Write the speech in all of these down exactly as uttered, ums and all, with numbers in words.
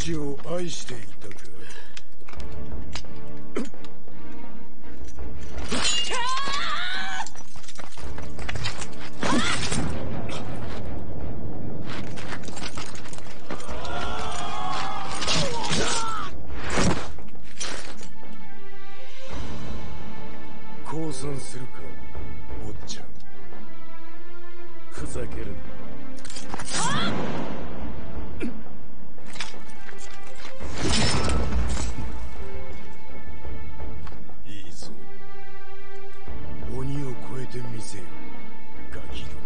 ちを愛していたか。降参するか、坊ちゃん。ふざけるな。いいぞ。鬼を超えてみせよ、ガキども。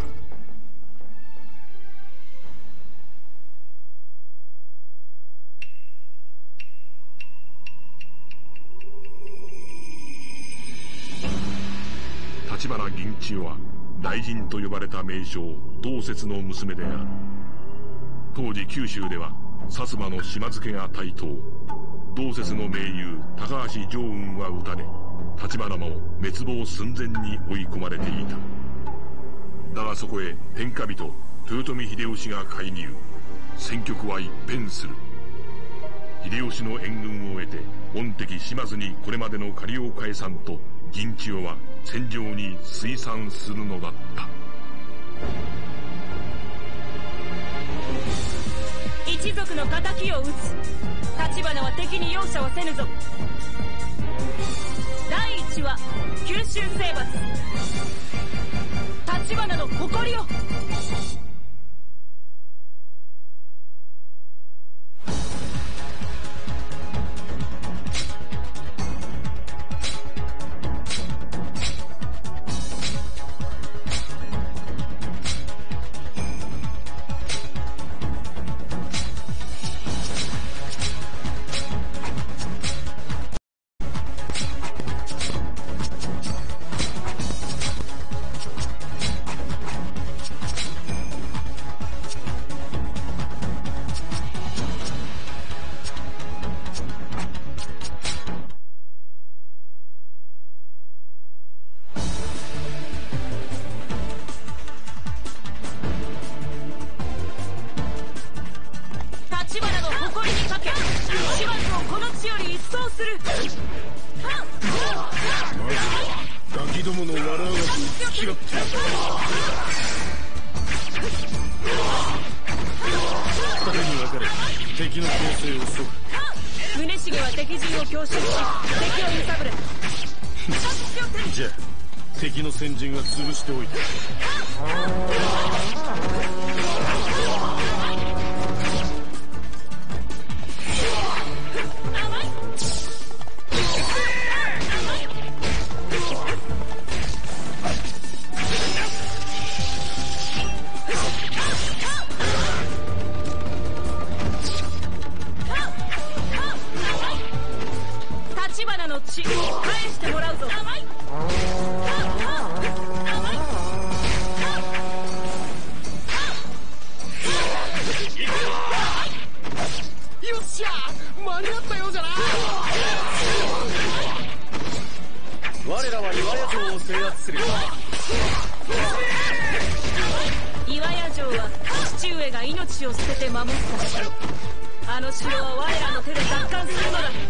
橘銀千代は大臣と呼ばれた名将道節の娘である。当時九州では薩摩の島津家が台頭。道節の盟友高橋常雲は撃たれ、橘も滅亡寸前に追い込まれていた。だがそこへ天下人豊臣秀吉が介入。戦局は一変する。秀吉の援軍を得て御敵島津にこれまでの借りを返さんと、銀千代は戦場に推参するのだった。 一族の敵を討つ。橘は敵に容赦はせぬぞ。第一は九州征伐。橘の誇りを。 敵の先陣は潰しておいた。 橘の血返してもらうぞ。 よっしゃ、間に合ったようじゃな。我らは岩屋城を制圧する。 岩屋城は父上が命を捨てて守った城。あの城は我らの手で奪還するのだ。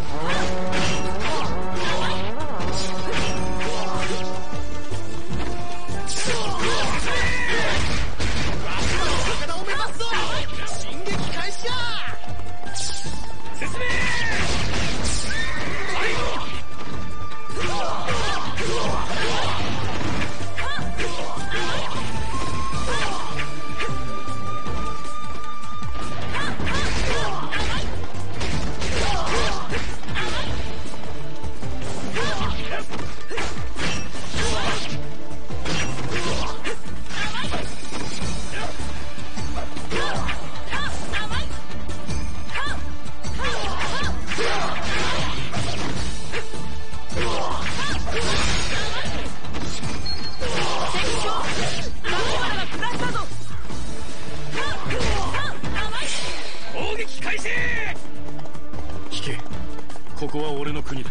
ここは俺の国だ。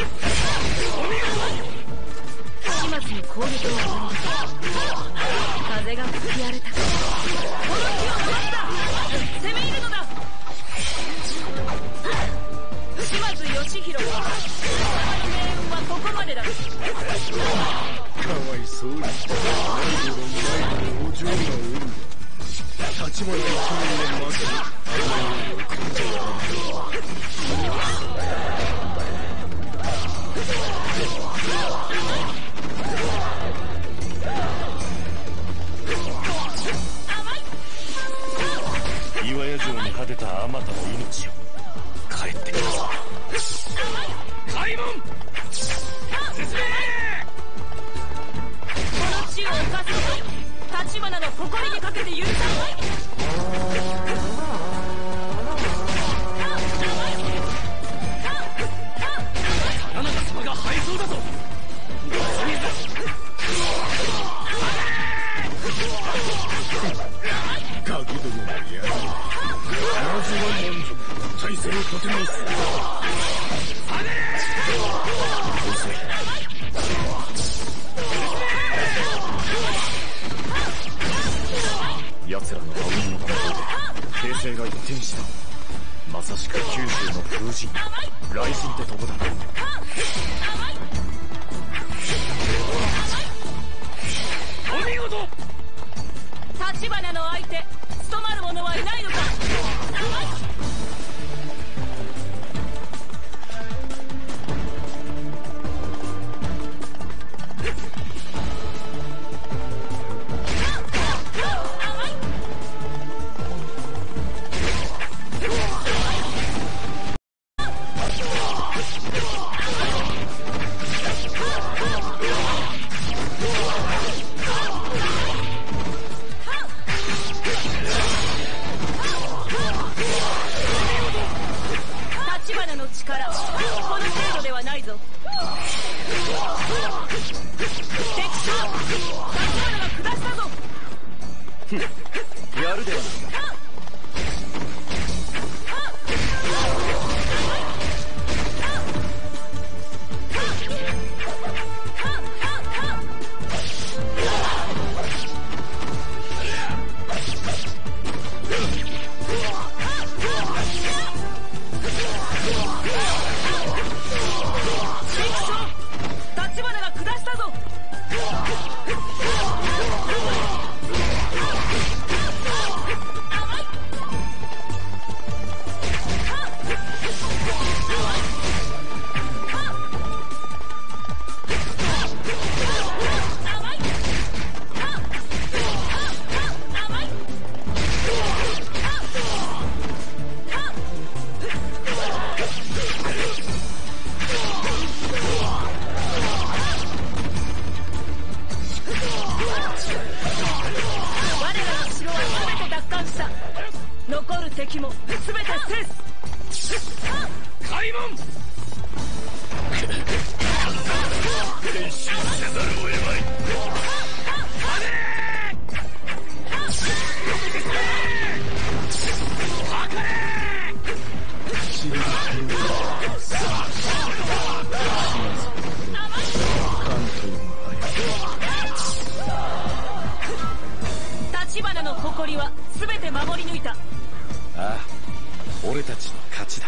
島津に攻撃を終わり風が吹き荒れた。この木を守った。攻め入るのだ。 立花一人の待ちにあの世を送ってやらん岩屋城に果てたあまたの命を帰ってきたぞ。開門進め。 この地を犯す立花の誇りにかけて許さない。 真中様が敗走だぞ。ガキどものやるまずは満足。体勢を立て直す。遅い。奴らの青鬼の行動で形勢が一転した。まさしく九州の風神雷神ってとこだ。お見事。 立花の相手務まる者はいないのか。 やるではないか。 立花が下したぞ。残る敵も全て制す。開門。 練習せざるを得まい。 立花の誇りは全て守り抜いた。 ああ、俺たちの勝ちだ。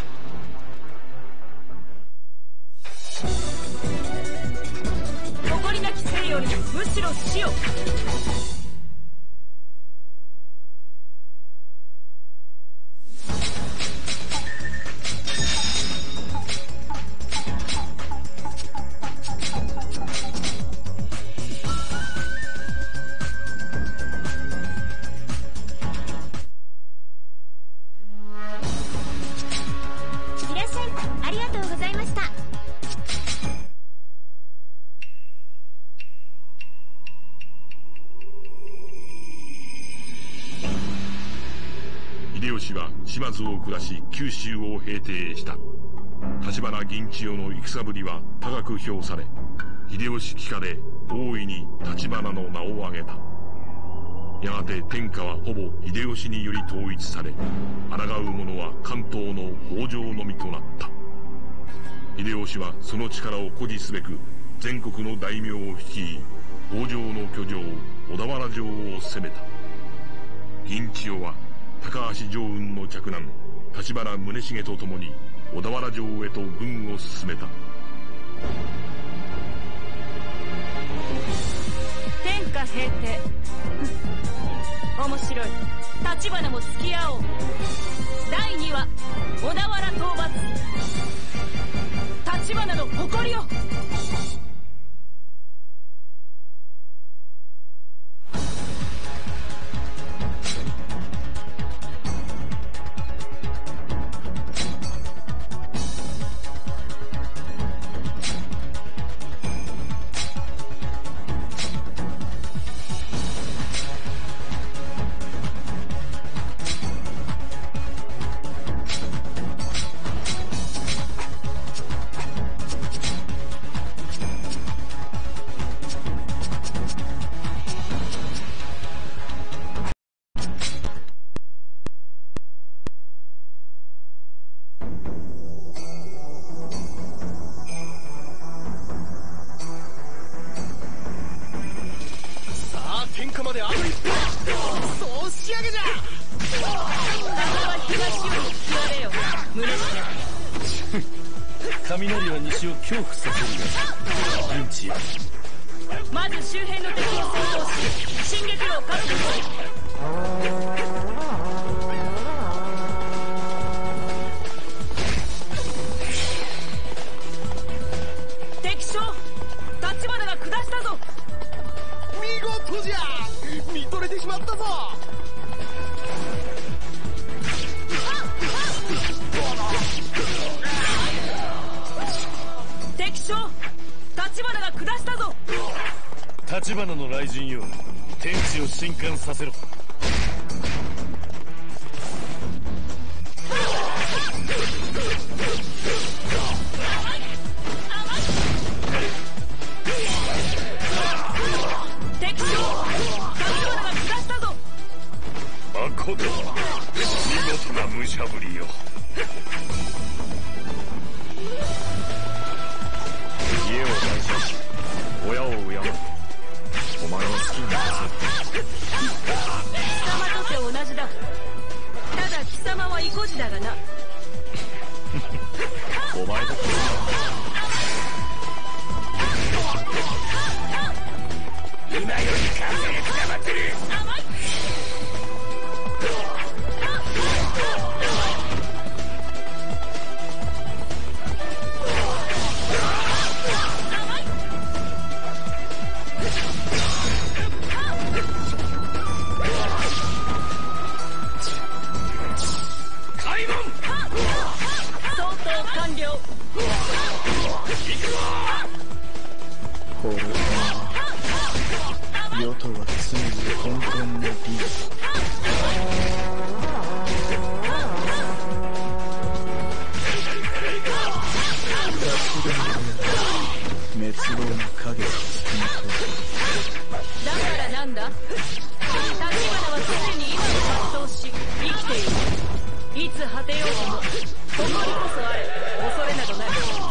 誇りなき生よりむしろ死を。 秀吉は島津を下し九州を平定した。立花銀千代の戦ぶりは高く評され、秀吉帰化で大いに立花の名を挙げた。やがて天下はほぼ秀吉により統一され、抗う者は関東の北条のみとなった。秀吉はその力を誇示すべく全国の大名を率い、北条の居城小田原城を攻めた。銀千代は高橋常雲の嫡男立花宗茂と共に小田原城へと軍を進めた。 天下平定面白い。 立花も付き合おう。だいにわ小田原討伐、立花の誇りを。 雷は西を恐怖させるが陣地や。 まず周辺の敵を先行し進撃路を確保する。敵将立花が下したぞ。 見事じゃ、見とれてしまったぞ。 敵将立花が下したぞ。 立花の雷神よ、天地を震撼させろ。 敵将立花が下したぞ。 まこと見事な武者ぶりよ。 家を大事にし、親を敬う。お前の好きになさ貴様とて同じだ。ただ貴様は意固地だがな。 お前だって今より風が吹まってる。 これは世とは常に混沌の美。滅亡の影がつきまとう。 だからなんだ。立花はすでに今を全うし生きている。いつ果てようとも誇りこそあれ、恐れなどない。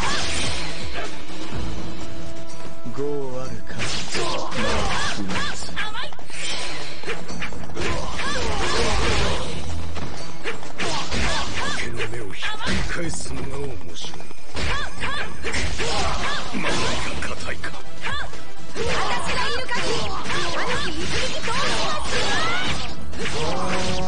業あるかなお不滅。 明けの目をひっくり返すのが面白い。守りが固いか。 私がいる限りあの日一撃通りますよ。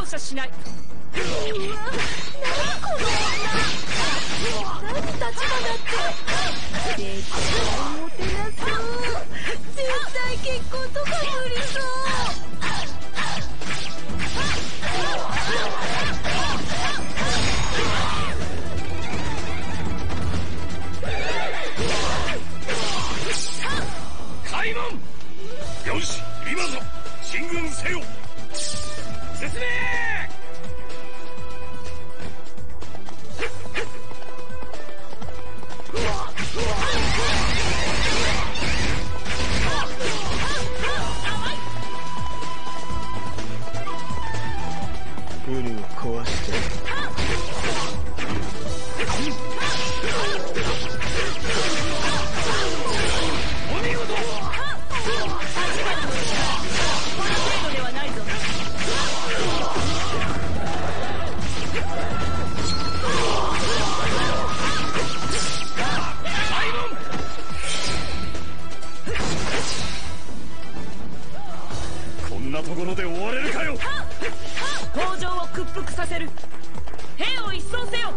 容赦しない。 うわ、何この女。何立花って。絶対モテなそう。絶対結婚とか無理そう。 開門。よし、今ぞ進軍せよ。進め。 ウルを壊してお見事。こんなところで終われるかよ。 北条を屈服させる。兵を一掃せよ。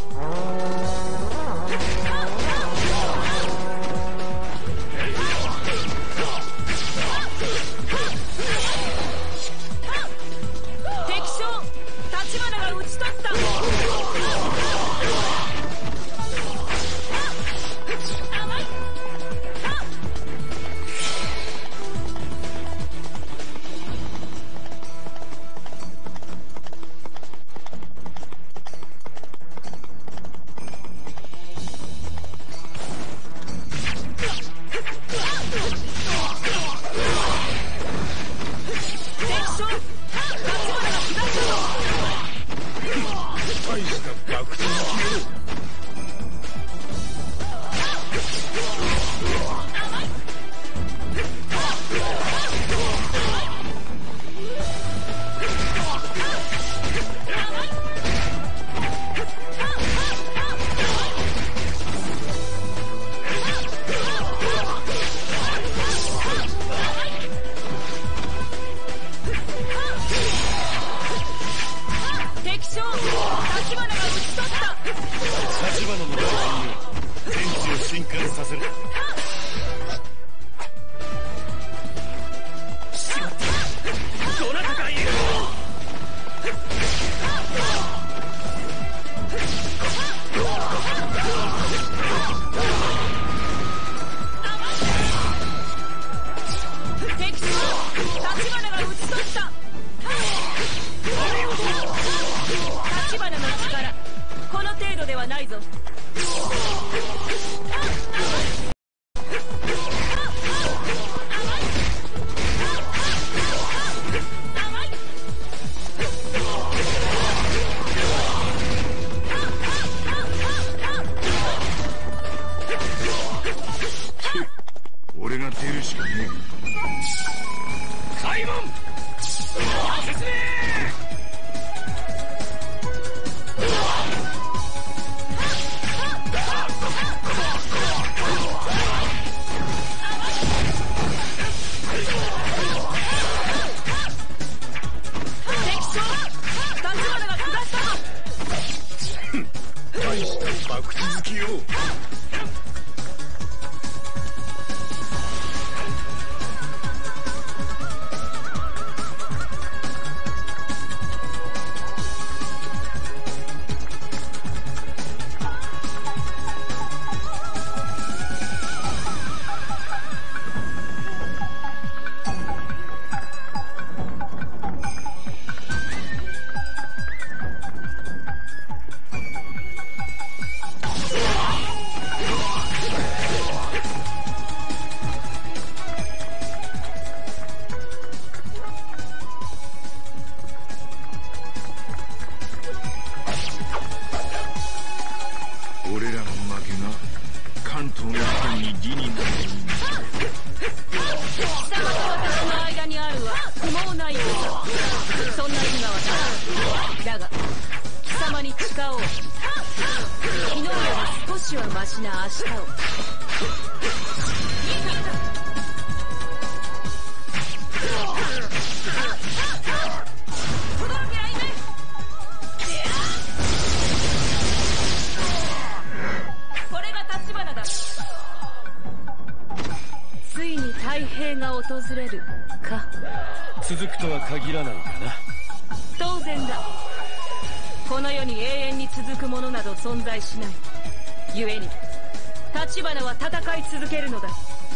敵将立花が討ち取った。 大した爆弾機よ。させる。しまった。どなたかいる。敵将立花が討ち取った。立花の力この程度ではないぞ。俺が出るしかねえ。開門。進め。敵将立花が下った。大した博打好きよ。俺らの負けが関東の民に利になる。貴様と私の間にあるは不毛なようだ。そんな今はな。だが貴様に誓おう。昨日より少しはマシな明日を。轟き合いな。 れるか。 続くとは限らないかな。 当然だ。この世に永遠に続くものなど存在しない。故に立花は戦い続けるのだ。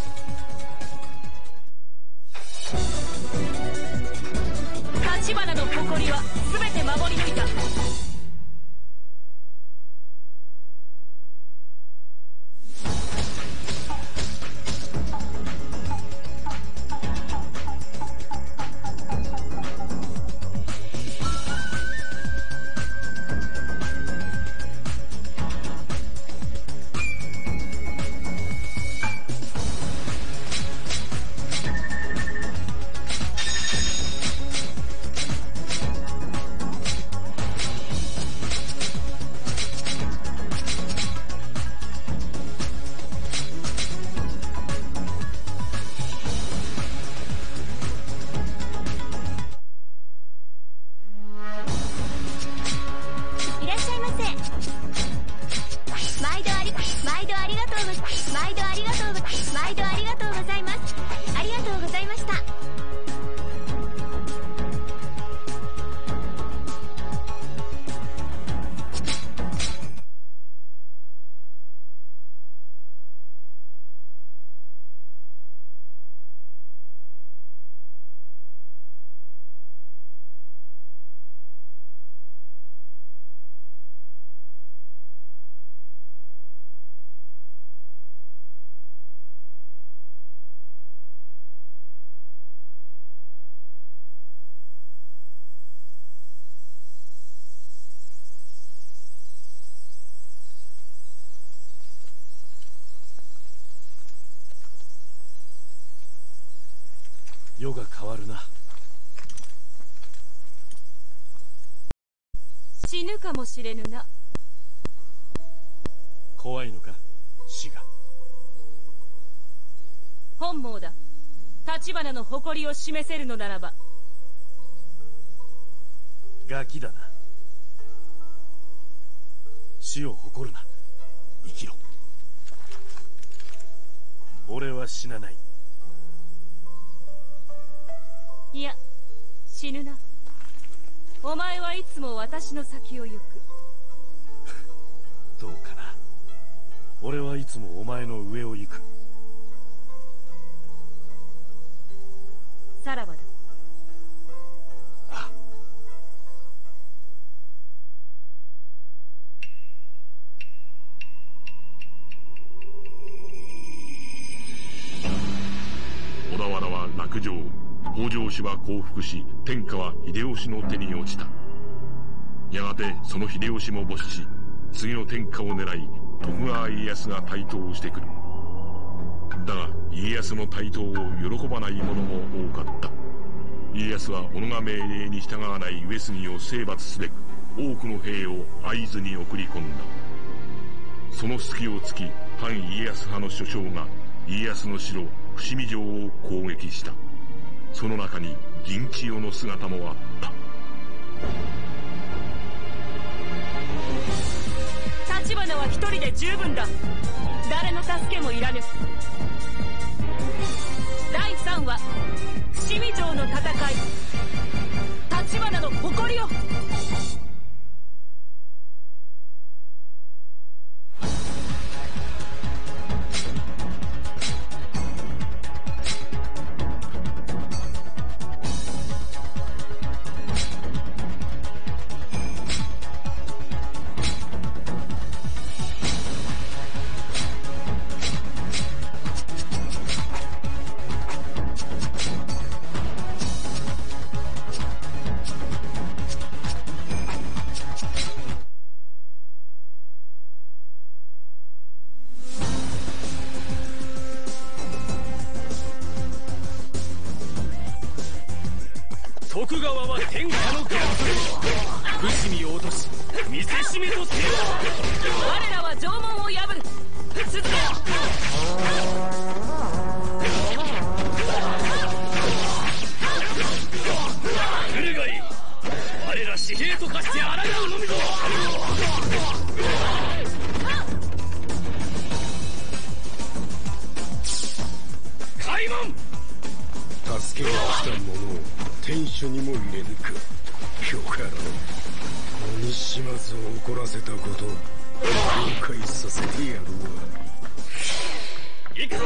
立花の誇りは全て守り抜いた。 世が変わるな。 死ぬかもしれぬな。 怖いのか、死が。 本望だ。立花の誇りを示せるのならば。 ガキだな。死を誇るな。生きろ。俺は死なない。 いや、死ぬな。お前はいつも私の先を行く。 どうかな。俺はいつもお前の上を行く。 さらばだ。 ああ。 小田原は落城。北条氏は降伏し、天下は秀吉の手に落ちた。やがてその秀吉も没し、次の天下を狙い徳川家康が台頭してくる。だが家康の台頭を喜ばない者も多かった。家康は己が命令に従わない上杉を征伐すべく多くの兵を会津に送り込んだ。その隙を突き反家康派の諸将が家康の城伏見城を攻撃した。その中に銀千代の姿もあった。 立花は一人で十分だ。誰の助けもいらぬ。だいさんわ伏見城の戦い。立花の誇りを。 徳川は天下の元祖。伏見を落とし見せしめとせよ。 我らは城門を破る。続けろ。 来るがいい。我ら紙幣と化して抗うのみぞ。開門。 高緒にも入れぬか。よかろう。鬼島津を怒らせたこと後悔させてやるわ。 行くぞ。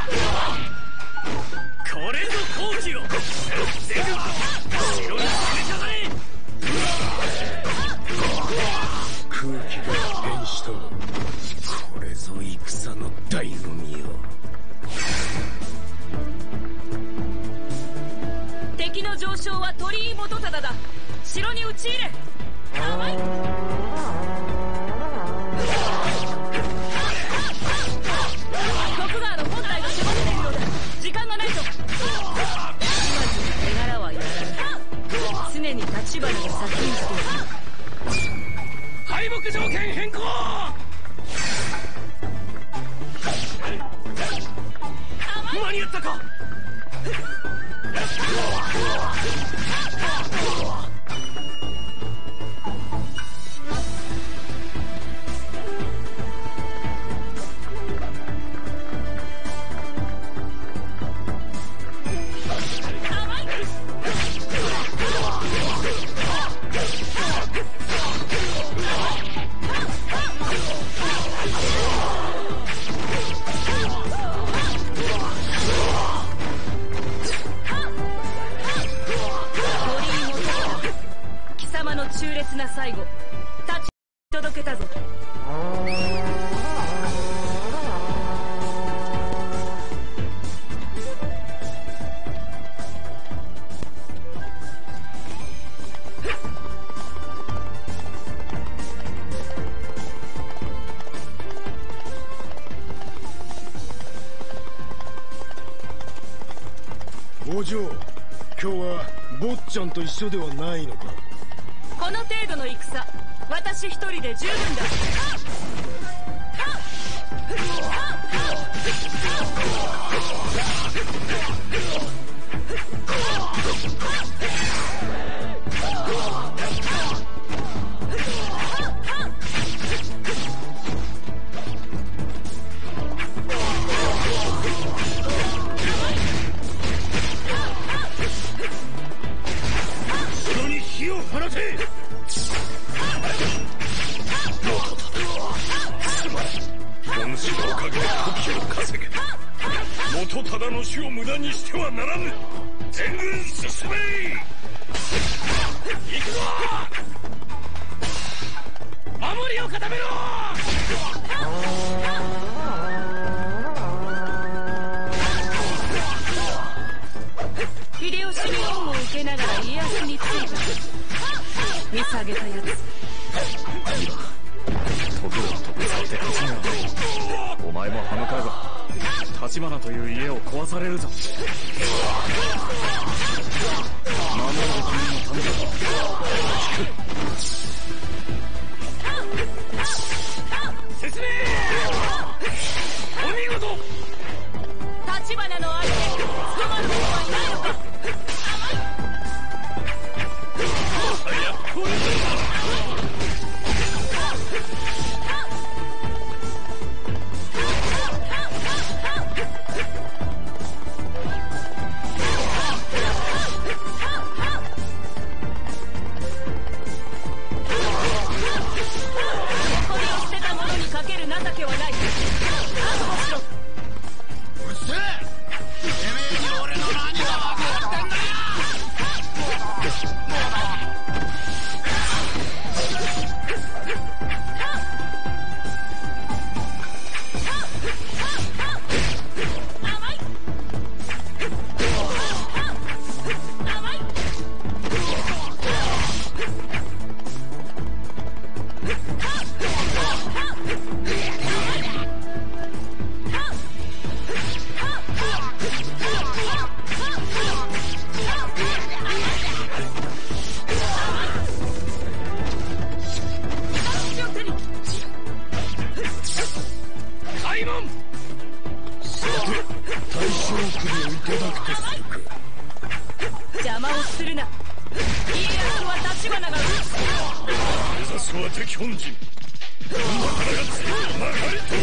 これぞ好機を。全軍城に攻めたぜ。 空気が変した。これぞ戦の醍醐味よ。 敵の上昇は鳥居元忠だ。城に討ち入れ。甘い。徳川の本体が迫っているようだ。時間がないぞ。今すぐ手柄はやらない。常に立花が先にしている。 敗北条件変更。間に合ったか。 痛烈な最後、立ち届けたぞ。 お嬢、今日は坊ちゃんと一緒ではないのか。 この程度の戦、私一人で十分だ。 城に火を放て。お主のおかげで時を稼げ。元忠の死を無駄にしてはならぬ。全軍進め。行くぞ。守りを固めろ。 秀吉に恩を受けながら家康についた。見下げたやつ。 今徳川とぶつかって勝ち目はない。お前も歯向かうが立花という家を壊されるぞ。守る君のためだ。 進め。お見事。 立花の相手、務まる者はいないのか。 やっこれだ。 これを捨てた者にかける情けはない。覚悟しろ。 うっせえ。てめえに俺の何が分かってんだよ。 開門。 さて、大将首をいただくとするか。 邪魔をするな。家康は立花が討つ。 目指すは敵本陣。今からが強いまかりと。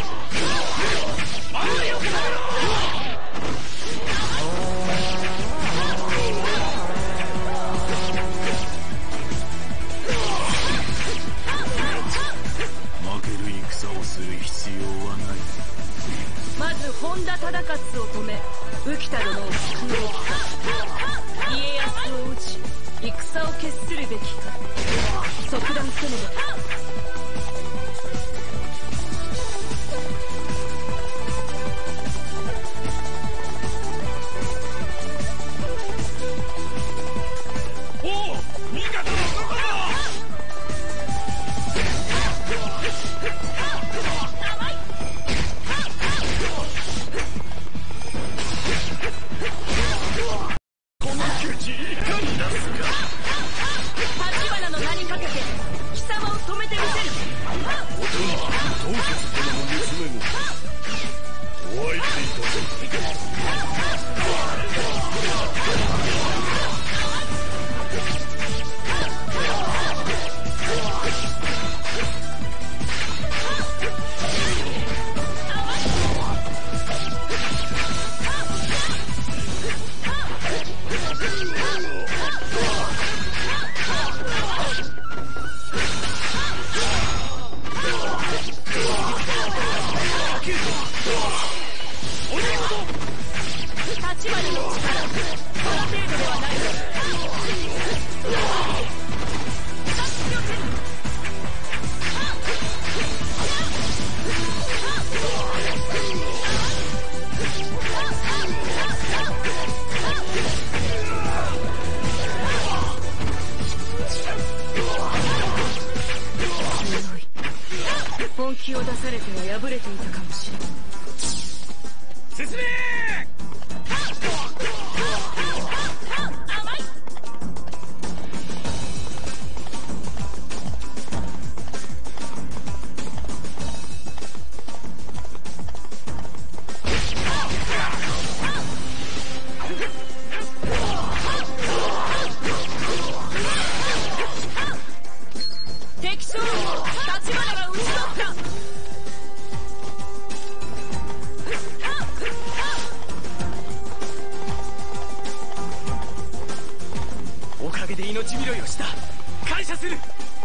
守りを固めろ。 田忠勝を止め浮田殿を救うべきか、家康を討ち戦を決するべきか、即断せねば。本気を出されては敗れていたかもしれない。進め敵将立花が討ち取った。おかげで命拾いをした。感謝する。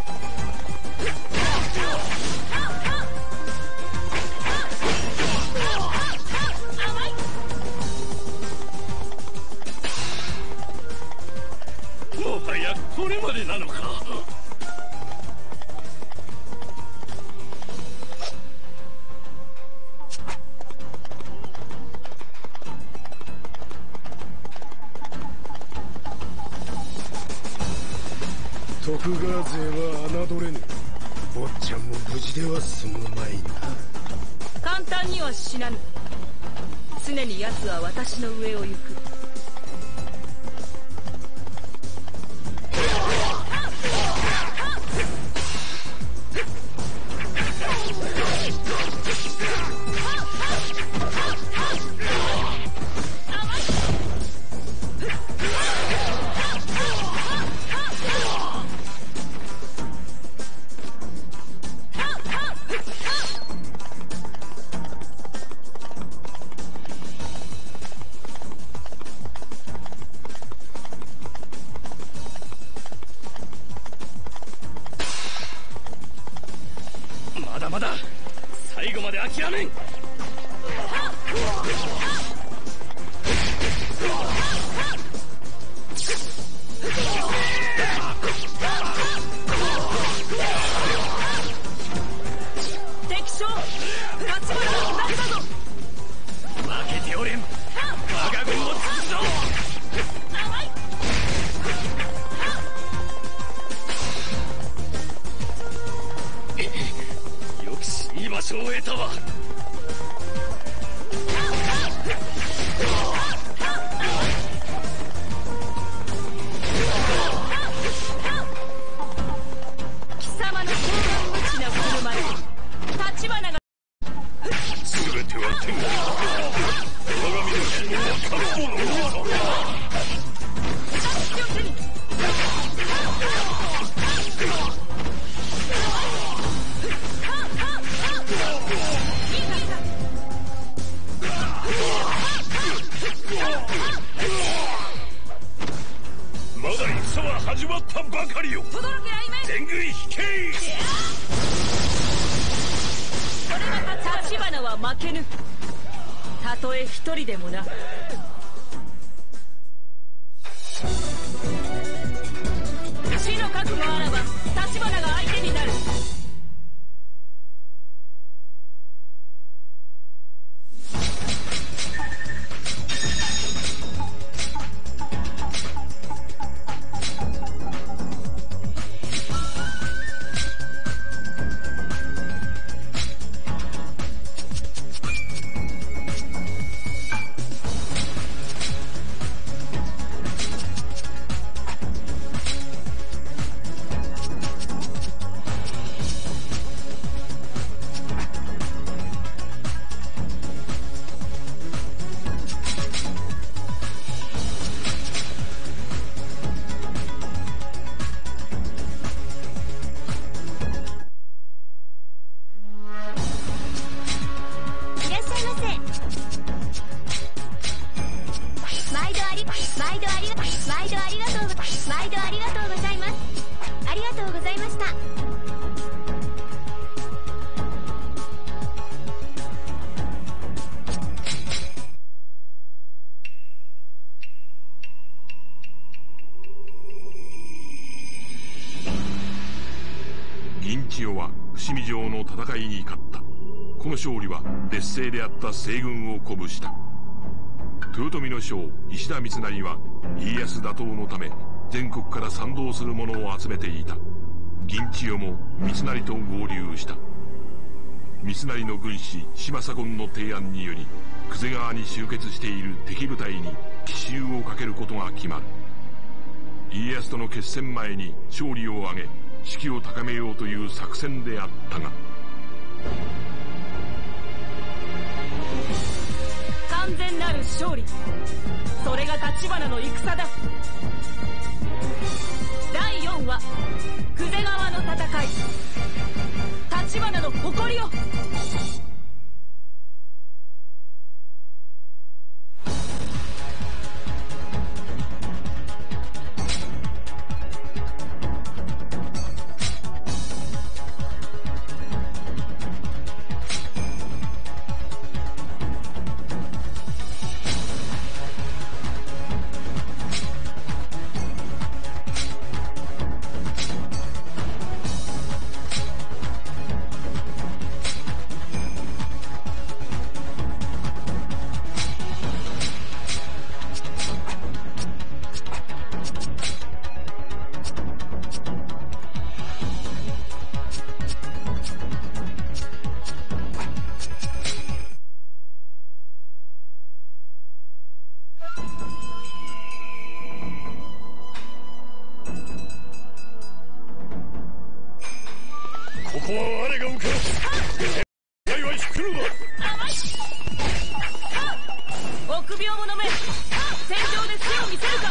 もはやこれまでなのか。 徳川勢は侮れぬ。坊ちゃんも無事では済むまいな。 簡単には死なぬ。常に奴は私の上を行く。まだまだ最後まで諦めん。敵将立花の二人だぞ。負けておれん。我が軍も続くぞ。いい場所を得たわ。貴様の高顔無知な振る舞い、立花が全ては天が鏡の紐は覚悟のもの。まだ戦は始まったばかりよ。全軍引け。これまた立花は負けぬ。 たとえ一人でもな。死の覚悟あらば立花が相手になる。 銀千代は伏見城の戦いに勝った。この勝利は劣勢であった西軍を鼓舞した。豊臣の将石田三成は家康打倒のため全国から賛同する者を集めていた。銀千代も三成と合流した。三成の軍師島左近の提案により久世川に集結している敵部隊に奇襲をかけることが決まる。家康との決戦前に勝利を挙げ士気を高めようという作戦であったが、 完全なる勝利、それが立花の戦だ。だいよんわ久世川の戦い、立花の誇りを。 ここは我が受け手は引くのだ。 臆病者め、戦場で背を見せるか。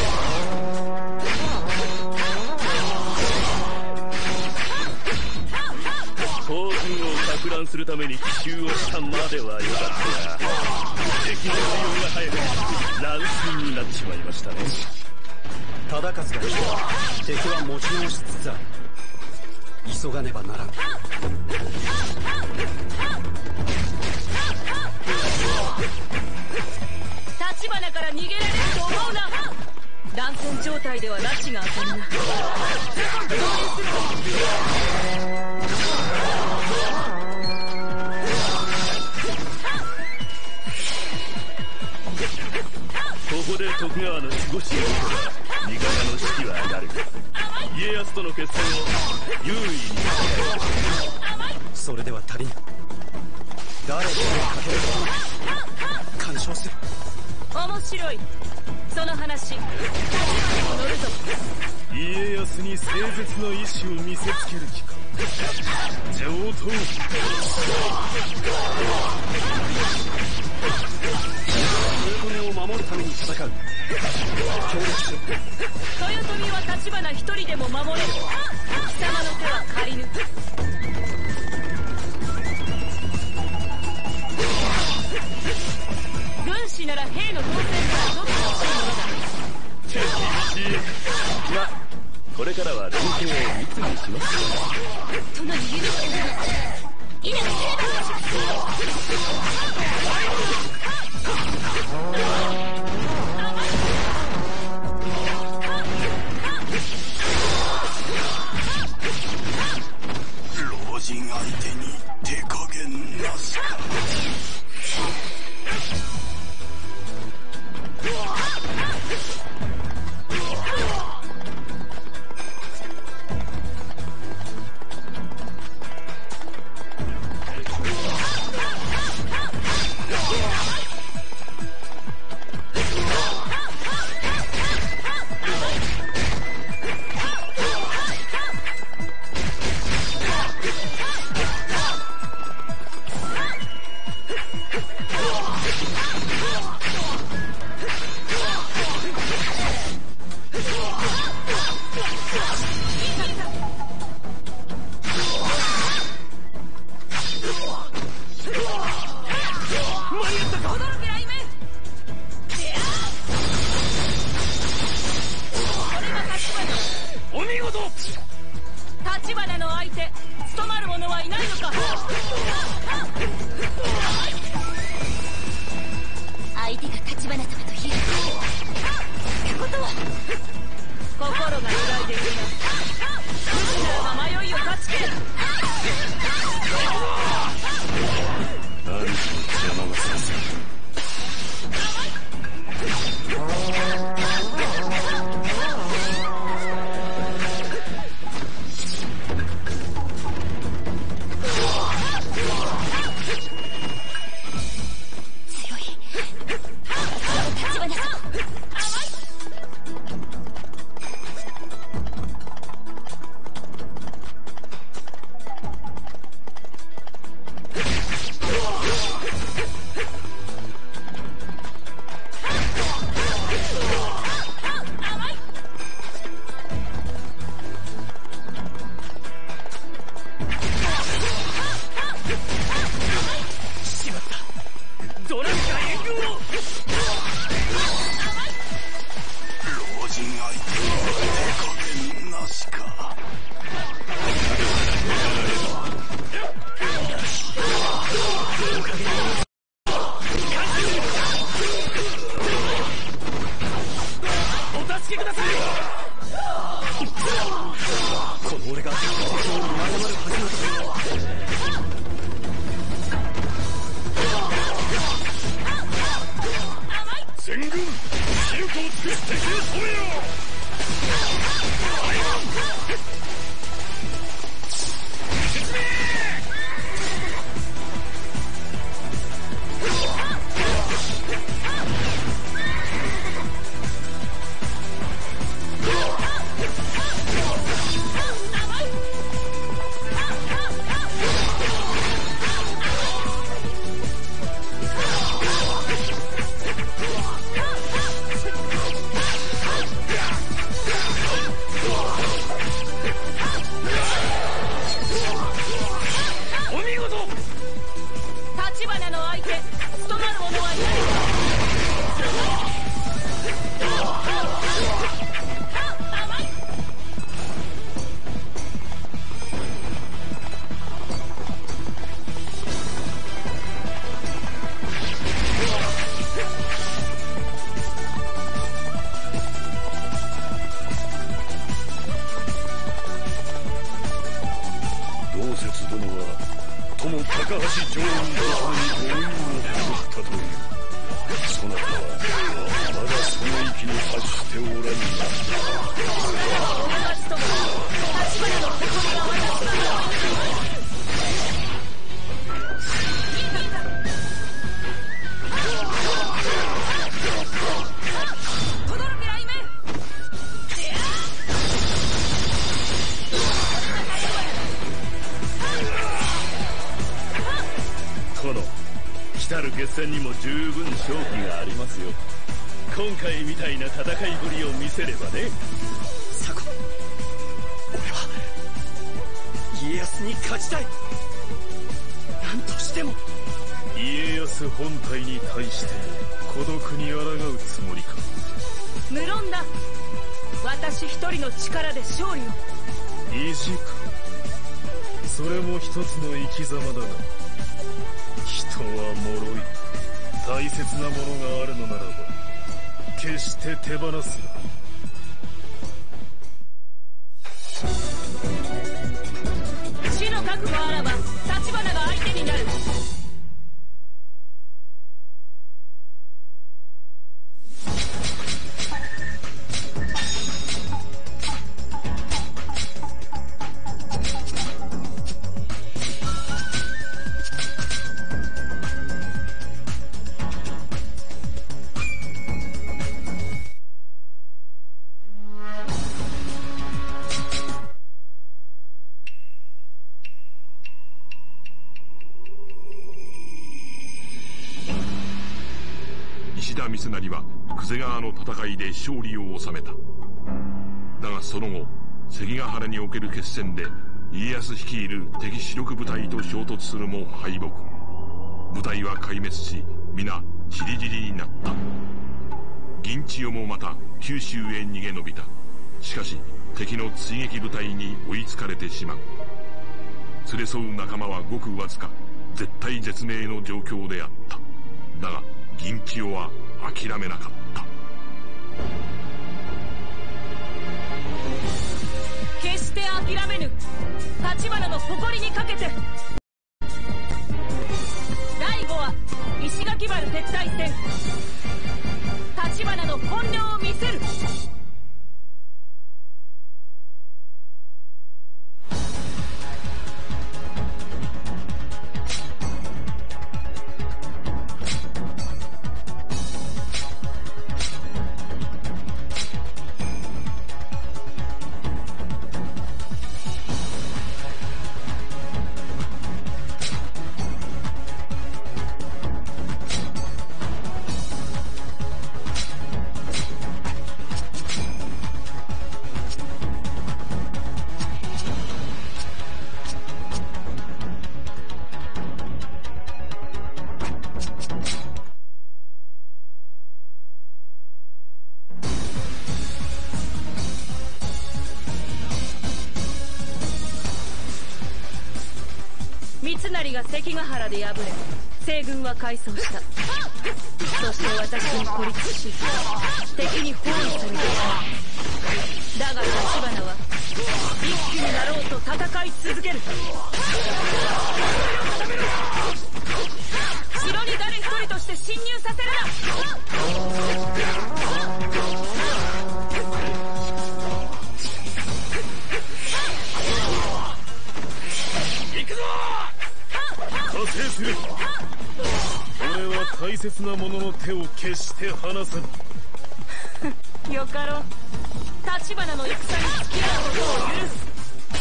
東軍を撹乱するために奇襲をしたまではよかったが、敵の対応が早く乱戦になっちまいましたね。 忠勝が来て敵は持ち直しつつある。急がねばならん。 立花から逃げられると思うな。乱戦状態では拉致が当たるな。動員するぞ。 ここで徳川の守護神を取れば味方の士気は上がる。家康との決戦を優位に進める。 それでは足りぬ。誰にかけることなく干渉する。 面白い。その話、立花に乗るぞ。 家康に誠実の意志を見せつける気か。上等。 豊臣を守るために戦う。協力しろ。 豊臣は立花一人でも守れる。貴様の手は借りぬ。軍師なら兵の動線から取ってほしいものだ。 厳しい。ま、これからは連携を密にします。 殿に許してください。稲の成敗をします。 手に手加減なしか。 立花の相手務まる者はいないのか。 相手が立花様というってことは心が揺らいでいるな。武士ならば迷いを断ち切れ。 兄貴の邪魔がさせる。決戦にも十分勝機がありますよ。今回みたいな戦いぶりを見せればね。 左近、俺は家康に勝ちたい。何としても。 家康本体に対して孤独に抗うつもりか。 無論だ。私一人の力で勝利を。 意地か。それも一つの生き様だが、人は脆い。大切なものがあるのならば決して手放すな。 死の覚悟あらば立花が相手になる。 石田三成は久世川の戦いで勝利を収めた。だがその後、関ヶ原における決戦で家康率いる敵主力部隊と衝突するも敗北。部隊は壊滅し、皆散り散りになった。銀千代もまた九州へ逃げ延びた。しかし敵の追撃部隊に追いつかれてしまう。連れ添う仲間はごくわずか、絶体絶命の状況であった。だが銀千代は諦めなかった。 決して諦めぬ。立花の誇りにかけて。だいご話石垣原撤退戦。立花の本領を見せる。三成が関ヶ原で敗れ、西軍は敗走した。そして私に孤立し、敵に包囲されていた。だが立花は一騎になろうと戦い続ける。城に誰一人として侵入させるな。 加勢する。俺は大切な者の手を決して離さぬ。 よかろう。立花の戦に付き合うことを許す。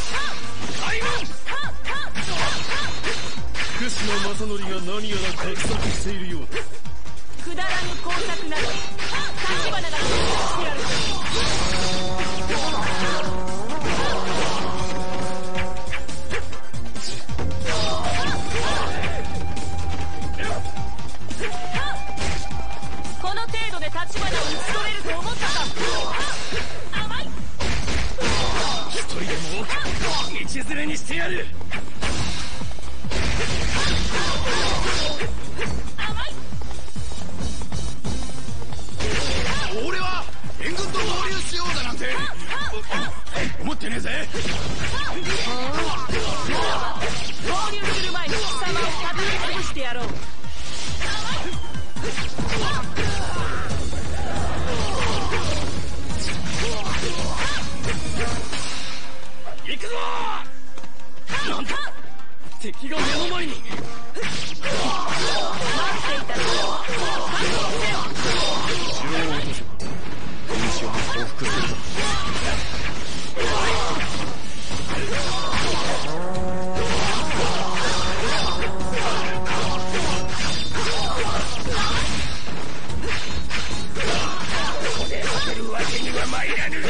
福島正則が何やら画策しているようだ。 くだらぬ工作など立花が決断してやる。この程度で立花を打ち取れると思ったか。甘い。 一人でも道連れにしてやる。 甘い。 俺は援軍と合流しようだなんて思ってねえぜ。 合流する前に貴様を叩き潰してやろう。 行くぞ。なんだ、敵が目の前に。待っていたぞ。 城を落とせば軍師は降伏するぞ。 これを出るわけには参らぬぞ。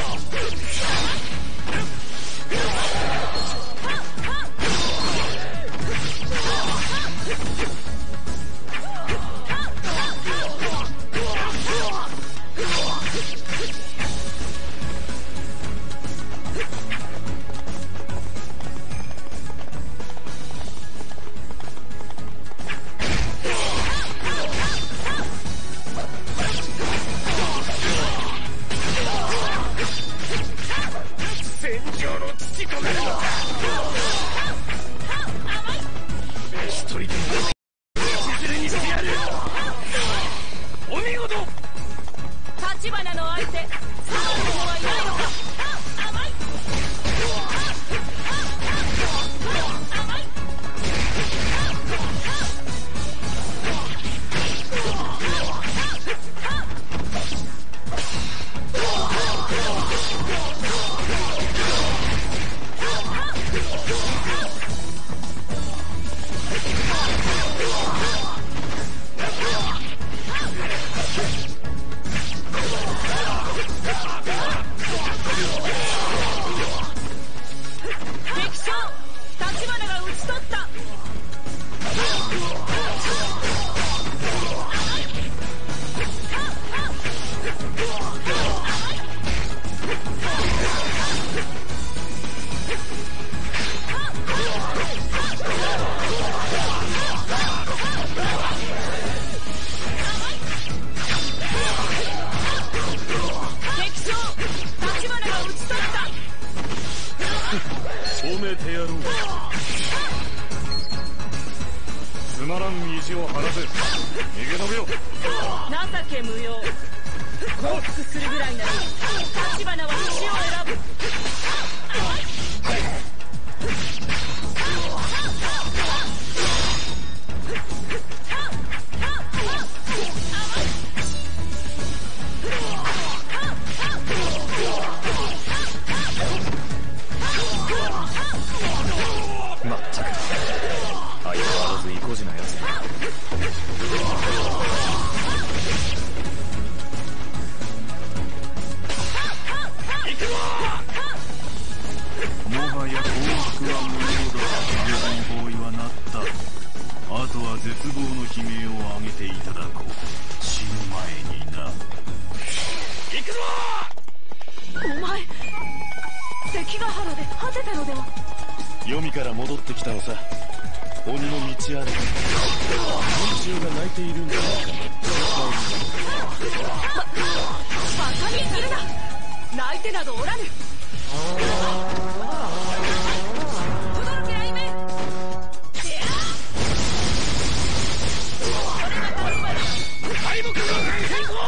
まらん意地を張らせ逃げ延びろ。 情け無用。降伏するぐらいなら立花は死を選ぶ。 まったく相変わらず意固地なやつだ。 もはや降伏は無用だ。下人包囲はなった。あとは絶望の悲鳴を上げていただこう。死ぬ前にな。 行くぞ。 お前関ヶ原で果てたのでは。 黄泉から戻ってきたのさ。鬼の道ある連中が泣いているんだ。 バカにするな。泣いてなどおらぬ。轟き雷鳴。 敗北が成功。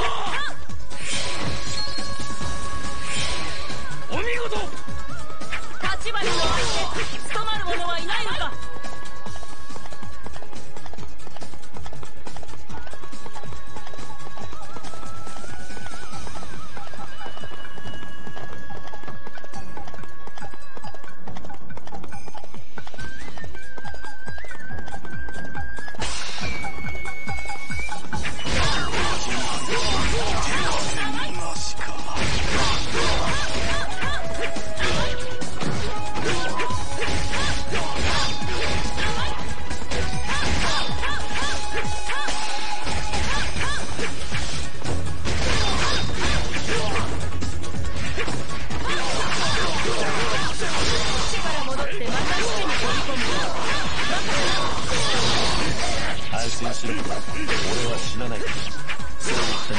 お見事。 立花の相手務まる者はいないのか。 安心しろ。俺は死なない。そう言って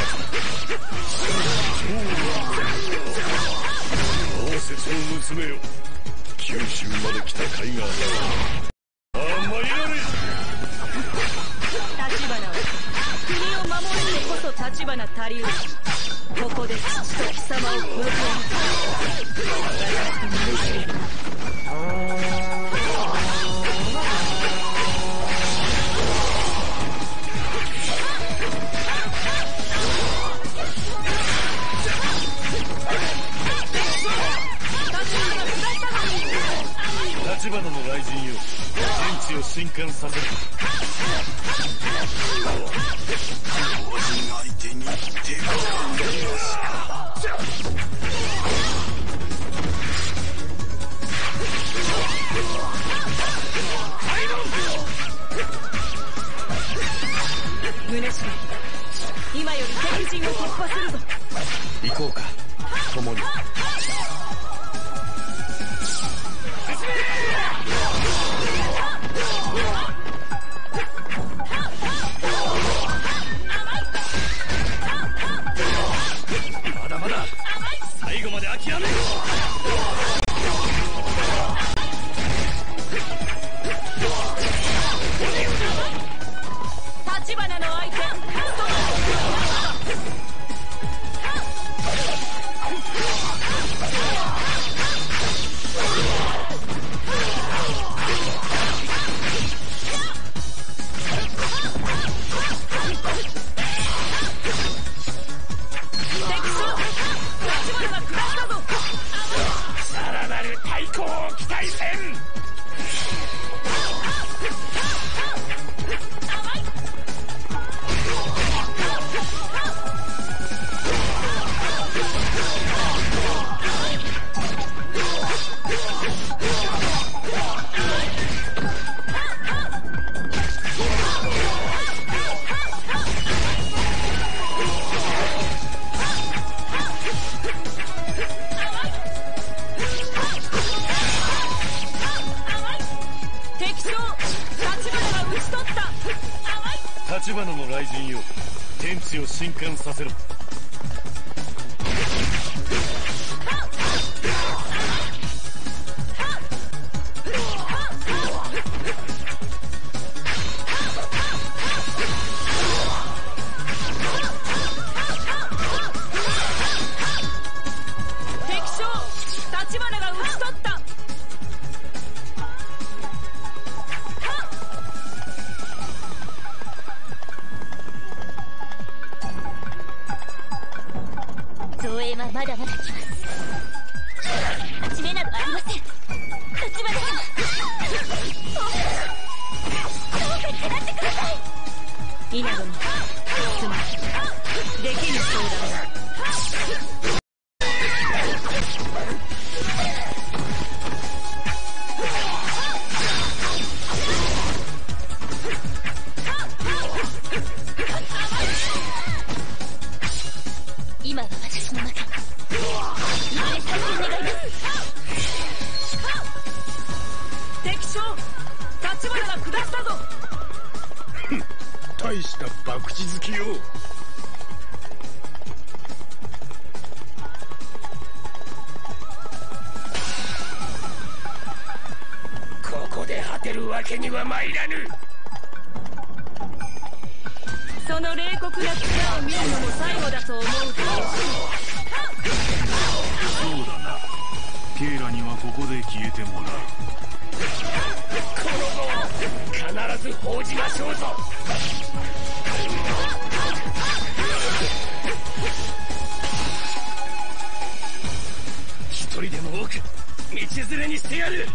ます。 豪雪の娘よ、九州まで来た甲斐がある。あんまいらね立花は国を守れてこそ立花たりうる。ここで父と貴様を殺すの立花の雷神よ、天地を震撼させる。 老人相手に手が込みますか。 宗重、今より敵陣を突破するぞ。 行こうか、共に。まだまだ最後まで諦める。 立花の相手さらなる対抗を期待せん。 立花の雷神よ、天地を震撼させろ。 を立花が下したぞ。 大した博打好きよ。 ここで果てるわけには参らぬ。 その冷酷な力を見るのも最後だと思うと。 そうだな。ケイラにはここで消えてもらう。 この後必ず報じましょうぞ。一人でも多く道連れにしてやる。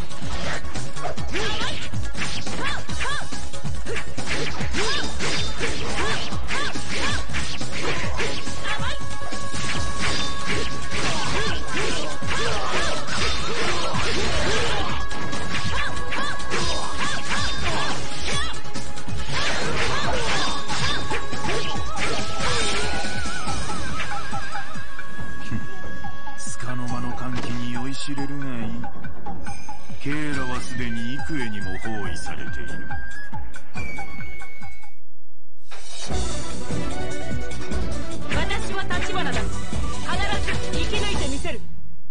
束の間の歓喜に酔いしれるがいい。ケイラはすでに幾重にも包囲されている。 私は立花だ。必ず生き抜いてみせる。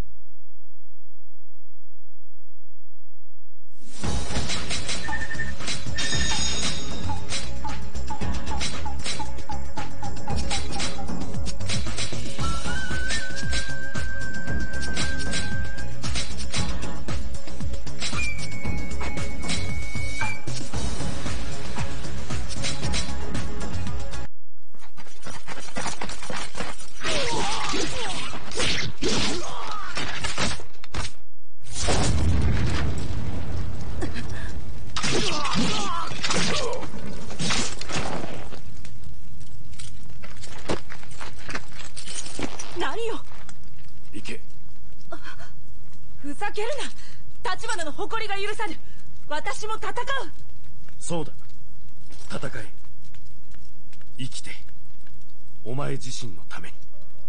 何よ。 行け。 ふざけるな。立花の誇りが許さぬ。私も戦う。 そうだ、戦え。生きてお前自身のために。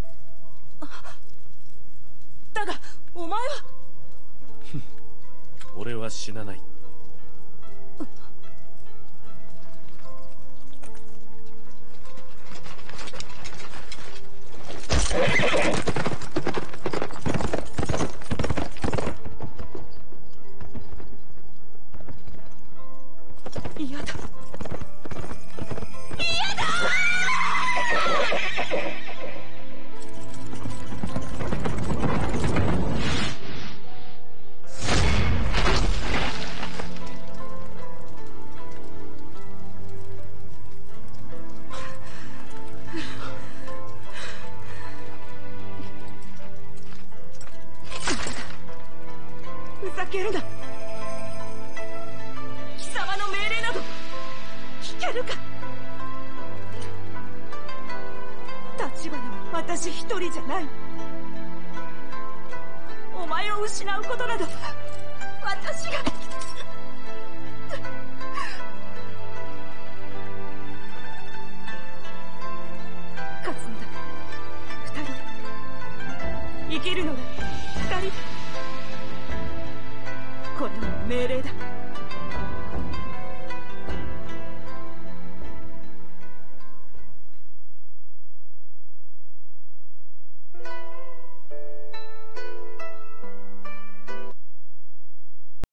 だがお前は。 俺は死なない。 嫌だ。嫌だ。ふざけるな。貴様の命令など聞けるか。立花は私一人じゃない。お前を失うことなど私が。勝つのだ二人。生きるのだ二人。これは命令だ。